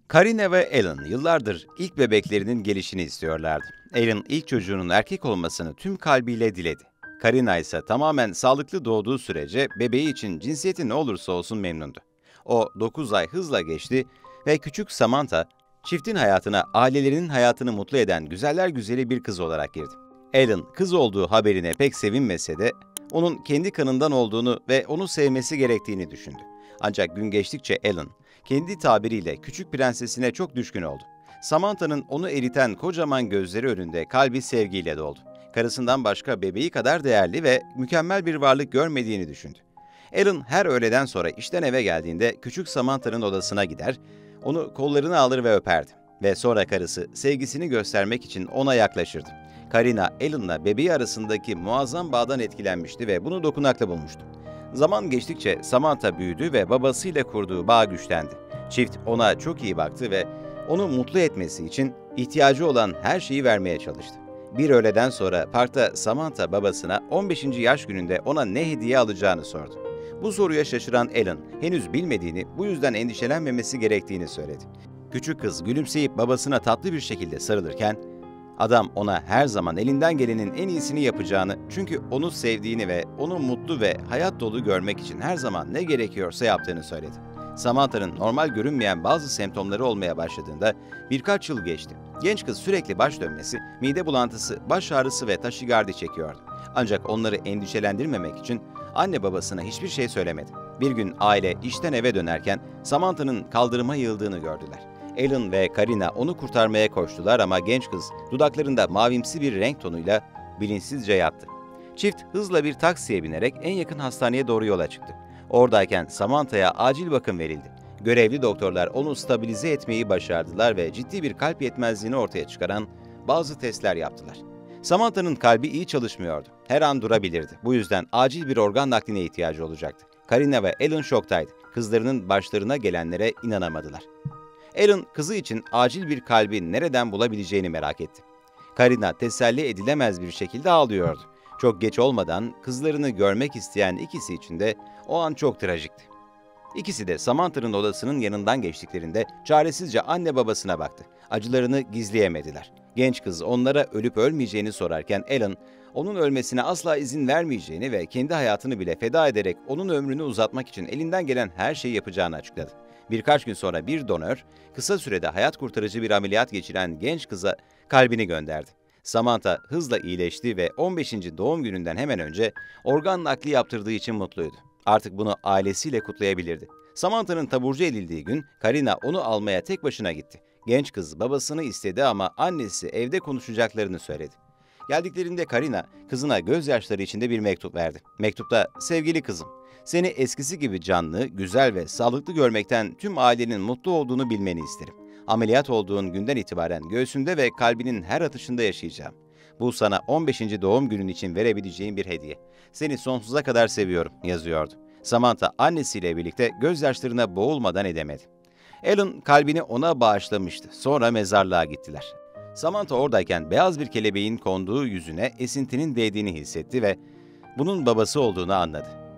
Karina ve Alan yıllardır ilk bebeklerinin gelişini istiyorlardı. Alan ilk çocuğunun erkek olmasını tüm kalbiyle diledi. Karina ise tamamen sağlıklı doğduğu sürece bebeği için cinsiyeti ne olursa olsun memnundu. O 9 ay hızla geçti ve küçük Samantha, çiftin hayatına ailelerinin hayatını mutlu eden güzeller güzeli bir kız olarak girdi. Alan kız olduğu haberine pek sevinmese de onun kendi kanından olduğunu ve onu sevmesi gerektiğini düşündü. Ancak gün geçtikçe Alan, kendi tabiriyle küçük prensesine çok düşkün oldu. Samantha'nın onu eriten kocaman gözleri önünde kalbi sevgiyle doldu. Karısından başka bebeği kadar değerli ve mükemmel bir varlık görmediğini düşündü. Alan her öğleden sonra işten eve geldiğinde küçük Samantha'nın odasına gider, onu kollarına alır ve öperdi. Ve sonra karısı sevgisini göstermek için ona yaklaşırdı. Karina, Alan'la bebeği arasındaki muazzam bağdan etkilenmişti ve bunu dokunaklı bulmuştu. Zaman geçtikçe Samantha büyüdü ve babasıyla kurduğu bağ güçlendi. Çift ona çok iyi baktı ve onu mutlu etmesi için ihtiyacı olan her şeyi vermeye çalıştı. Bir öğleden sonra parkta Samantha babasına 15. yaş gününde ona ne hediye alacağını sordu. Bu soruya şaşıran Alan, henüz bilmediğini, bu yüzden endişelenmemesi gerektiğini söyledi. Küçük kız gülümseyip babasına tatlı bir şekilde sarılırken, adam ona her zaman elinden gelenin en iyisini yapacağını, çünkü onu sevdiğini ve onu mutlu ve hayat dolu görmek için her zaman ne gerekiyorsa yaptığını söyledi. Samantha'nın normal görünmeyen bazı semptomları olmaya başladığında birkaç yıl geçti. Genç kız sürekli baş dönmesi, mide bulantısı, baş ağrısı ve taşigardi çekiyordu. Ancak onları endişelendirmemek için anne babasına hiçbir şey söylemedi. Bir gün aile işten eve dönerken Samantha'nın kaldırıma yığıldığını gördüler. Alan ve Karina onu kurtarmaya koştular ama genç kız dudaklarında mavimsi bir renk tonuyla bilinçsizce yattı. Çift hızla bir taksiye binerek en yakın hastaneye doğru yola çıktı. Oradayken Samantha'ya acil bakım verildi. Görevli doktorlar onu stabilize etmeyi başardılar ve ciddi bir kalp yetmezliğini ortaya çıkaran bazı testler yaptılar. Samantha'nın kalbi iyi çalışmıyordu. Her an durabilirdi. Bu yüzden acil bir organ nakline ihtiyacı olacaktı. Karina ve Alan şoktaydı. Kızlarının başlarına gelenlere inanamadılar. Alan kızı için acil bir kalbi nereden bulabileceğini merak etti. Karina teselli edilemez bir şekilde ağlıyordu. Çok geç olmadan kızlarını görmek isteyen ikisi için de o an çok trajikti. İkisi de Samantha'nın odasının yanından geçtiklerinde çaresizce anne babasına baktı. Acılarını gizleyemediler. Genç kız onlara ölüp ölmeyeceğini sorarken Alan, onun ölmesine asla izin vermeyeceğini ve kendi hayatını bile feda ederek onun ömrünü uzatmak için elinden gelen her şeyi yapacağını açıkladı. Birkaç gün sonra bir donör, kısa sürede hayat kurtarıcı bir ameliyat geçiren genç kıza kalbini gönderdi. Samantha hızla iyileşti ve 15. doğum gününden hemen önce organ nakli yaptırdığı için mutluydu. Artık bunu ailesiyle kutlayabilirdi. Samantha'nın taburcu edildiği gün Karina onu almaya tek başına gitti. Genç kız babasını istedi ama annesi evde konuşacaklarını söyledi. Geldiklerinde Karina kızına gözyaşları içinde bir mektup verdi. Mektupta, "Sevgili kızım, seni eskisi gibi canlı, güzel ve sağlıklı görmekten tüm ailenin mutlu olduğunu bilmeni isterim. Ameliyat olduğun günden itibaren göğsünde ve kalbinin her atışında yaşayacağım. Bu sana 15. doğum günün için verebileceğim bir hediye. Seni sonsuza kadar seviyorum," yazıyordu. Samantha annesiyle birlikte gözyaşlarına boğulmadan edemedi. Alan kalbini ona bağışlamıştı. Sonra mezarlığa gittiler. Samantha oradayken beyaz bir kelebeğin konduğu yüzüne esintinin değdiğini hissetti ve bunun babası olduğunu anladı.